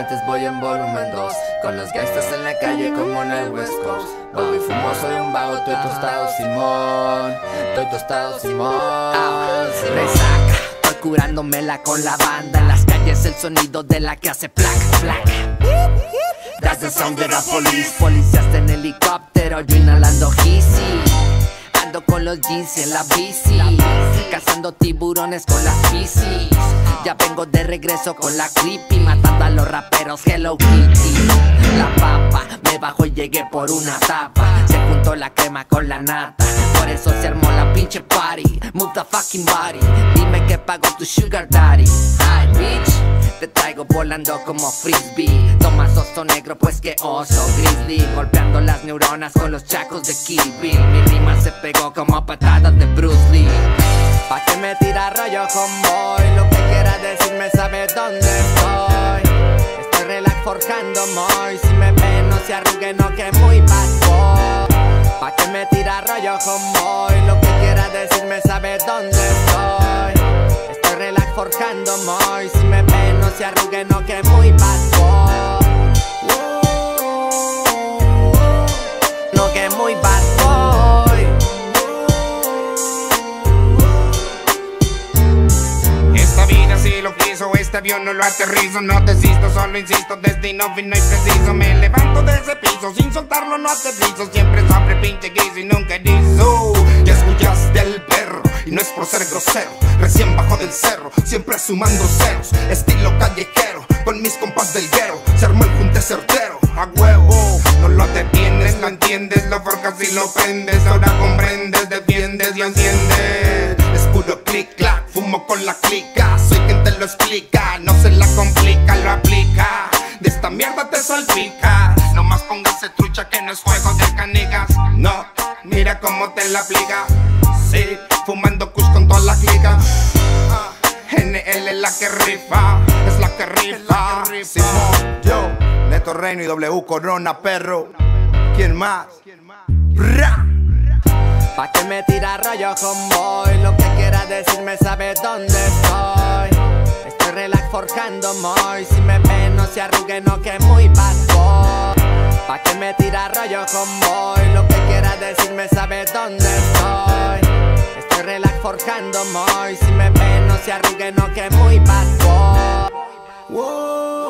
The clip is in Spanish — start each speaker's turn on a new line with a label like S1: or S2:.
S1: antes voy en volumen 2. Con los gangsters en la calle como en el West Coast. Bajo y fumo, soy un vago, estoy tostado, Simón. Estoy tostado, Simón.
S2: Resaca, estoy curándomela con la banda. En las calles el sonido de la que hace plac, plac. That's the sound de la police. Policías en helicóptero, yo inhalando Yeezy. Ando con los jeans en la bici, cazando tiburones con las bicis. Ya vengo de regreso con la creepy, matando a los raperos Hello Kitty. La papa, me bajo y llegué por una tapa. Se juntó la crema con la nata, por eso se armó la pinche party. Move the fucking body, dime que pago tu sugar daddy. Hi bitch, te traigo volando como frisbee. Tomas oso negro, pues que oso grizzly. Golpeando las neuronas con los chacos de Kill Bill. Mi rima se pegó como patadas de Bruce Lee.
S1: Pa' que me tira rollo homeboy, lo que quiera decirme sabe dónde estoy. Estoy relax forjando moy, si me ven no se arrugue, no que muy bad boy. Pa' que me tira rollo homeboy, lo que quiera decirme sabe dónde estoy. Estoy relax forjando moy, si me ven no se arrugue, no que muy bad boy. No que muy bad boy.
S3: Esta vida sí lo quiso, este avión no lo aterrizo. No desisto, solo insisto, destino fino y preciso. Me levanto de ese piso, sin soltarlo no aterrizo. Siempre sobre pinche guiso y nunca erizo. Ya escuchaste al perro, y no es por ser grosero. Recién bajo del cerro, siempre sumando ceros. Estilo callejero, con mis compas del guero. Se armó el junte certero, a huevo. No lo detienes, lo entiendes, lo forjas y lo prendes. Ahora comprendes, defiendes y enciendes. Es puro clic, clac, fumo con la clica. Soy quien te lo explica, no se la complica, lo aplica. De esta mierda te salpica. No más póngase trucha que no es juego de canicas. No, mira cómo te la aplica. Sí, fumando kush con toda la clica. NL es la que rifa, es la que rifa. Simón, yo, Neto Reino y W Corona, perro. ¿Quién más? Bra.
S1: Pa' que me tira rollo homeboy, lo que quiera decirme sabe dónde estoy. Estoy relax forjando moy, si me ven no se arrugue, no que muy bad boy. Pa' que me tira rollo homeboy, lo que quiera decirme sabe dónde estoy. Estoy relax forjando moy, si me ven no se arrugue, no que muy bad boy.